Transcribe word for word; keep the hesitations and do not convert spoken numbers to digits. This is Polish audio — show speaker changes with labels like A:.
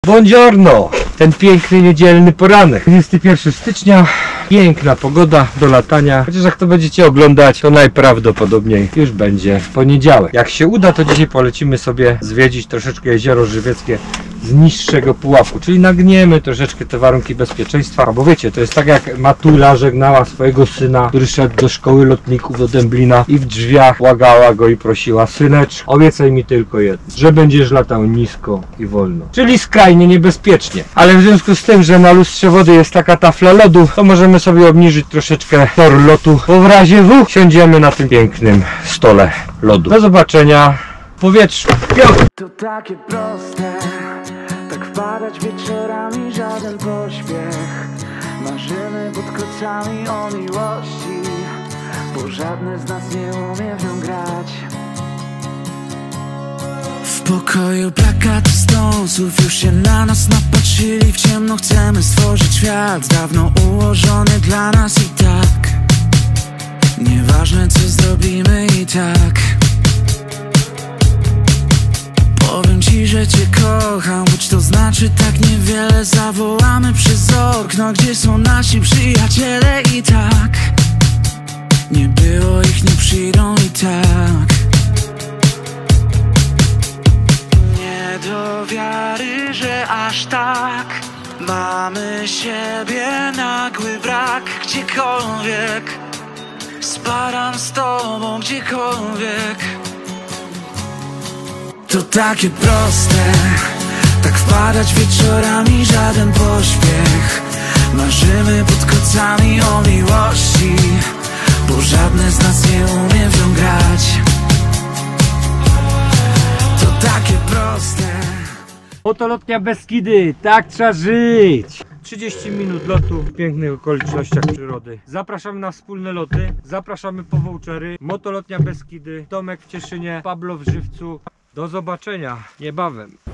A: Buongiorno! Ten piękny niedzielny poranek. dwudziestego pierwszego stycznia. Piękna pogoda do latania. Chociaż jak to będziecie oglądać, to najprawdopodobniej już będzie poniedziałek. Jak się uda, to dzisiaj polecimy sobie zwiedzić troszeczkę jezioro żywieckie z niższego pułapu. Czyli nagniemy troszeczkę te warunki bezpieczeństwa. Bo wiecie, to jest tak jak Matula żegnała swojego syna, który szedł do szkoły lotników do Dęblina i w drzwiach błagała go i prosiła: synecz, obiecaj mi tylko jedno, że będziesz latał nisko i wolno. Czyli skrajnie niebezpiecznie. Ale w związku z tym, że na lustrze wody jest taka tafla lodu, to możemy sobie obniżyć troszeczkę tor lotu, bo w razie W siądziemy na tym pięknym stole lodu. Do zobaczenia w powietrzu. Piotr.
B: To takie proste, tak wpadać wieczorami, żaden pośpiech. Marzymy pod klocami o miłości, bo żadne z nas nie umie w nią grać. W pokoju plakat stąsów już się na nas napatrzyli. W ciemno chcemy stworzyć świat dawno ułożony dla nas i tak. Nieważne co zrobimy i tak. Powiem ci, że cię kocham, choć to znaczy tak niewiele. Zawołamy przez okno, gdzie są nasi przyjaciele i tak. Nie było ich, nie przyjdą i tak. Nie do wiary, że aż tak mamy siebie, nagły brak. Gdziekolwiek spadam z tobą, gdziekolwiek. To takie proste, tak wpadać wieczorami, żaden pośpiech. Marzymy pod kocami o miłości, bo żadne z nas nie umie w nią grać. To takie proste.
A: Motolotnia Beskidy, tak trzeba żyć! trzydzieści minut lotu w pięknych okolicznościach przyrody. Zapraszamy na wspólne loty, zapraszamy po vouchery. Motolotnia Beskidy, Tomek w Cieszynie, Pablo w Żywcu. Do zobaczenia niebawem.